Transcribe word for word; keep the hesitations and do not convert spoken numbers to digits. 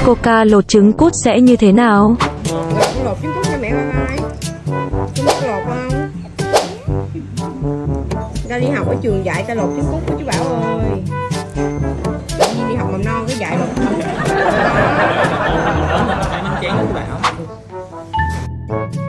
Coca lột trứng cút sẽ như thế nào? Rồi con lột trứng cút cho mẹ coi. Con biết lột không? Ta đi học ở trường dạy ta lột trứng cút đó chú Bảo ơi. Tự nhiên đi học mầm non cái dạy lột trứng cút. Em ăn chén đó chú Bảo.